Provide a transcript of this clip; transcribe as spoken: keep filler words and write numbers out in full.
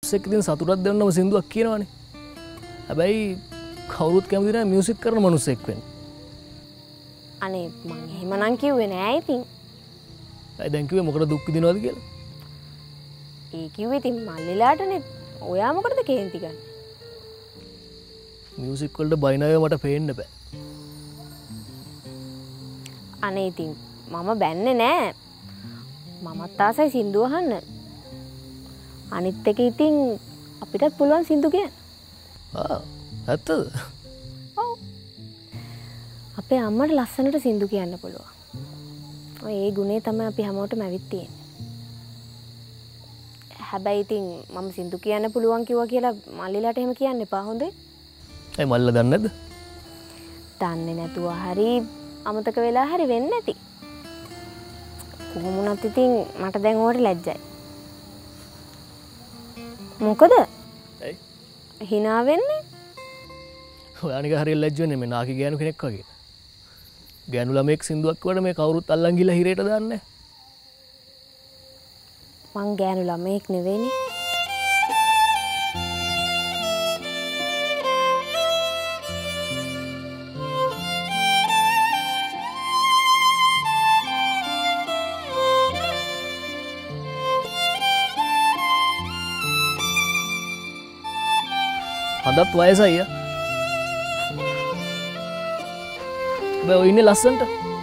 Props එක ඉතින් සතුටක් දෙන්නම සින්දුවක් කියනවනේ. හැබැයි කවුරුත් කැමති නැහැ මියුසික් කරන මිනිස්සෙක් වෙන්න. අනේ මං එහෙමනම් කිව්වේ නෑ ඉතින්. ඇයි දැන් කිව්වේ මොකටද දුක් විඳිනවද කියලා? ඒ කිව්වේ ඉතින් මල්ලිලාටනේ. ඔයා මොකටද කේන්ති ගන්නේ? මියුසික් වලට බයිනව මට පේන්න බෑ. අනේ ඉතින් මම බැන්නේ නෑ. මමත් ආසයි සින්දු අහන්න. අනිත් එක ඉතින් අපිටත් පුළුවන් සින්දු කියන්න. ආ ඇත්තද? ඔව්. අපේ අම්මට ලස්සනට සින්දු කියන්න පුළුවන්. ඔය ඒ ගුණේ තමයි අපි හැමෝටම ඇවිත් තියෙන්නේ. හැබැයි ඉතින් මම සින්දු කියන්න පුළුවන් කිව්වා කියලා මල්ලිලාට එහෙම කියන්න එපා හොඳේ. ඒ මල්ල දන්නේ නැද්ද? දන්නේ නැතුව හරි අමතක වෙලා හරි වෙන්නේ නැති. කොහොම වුණත් ඉතින් මට දැන් ඕකට ලැජ්ජයි. මොකද? ඇයි? hina වෙන්නේ? ඔයා නිකන් හරියට ලැජ්ජ වෙන්නේ මේ නාකි ගෑනු කෙනෙක් වගේ. ගෑනු ළමෙක් සින්දුවක් කිව්වට මේ කවුරුත් අල්ලන් ගිහලා හිරේට දාන්නේ නැහැ. මං ගෑනු ළමෙක් නෙවෙයිනේ. හදත් වයසයි අයියා. බෑ ඔය ඉන්නේ ලස්සනට.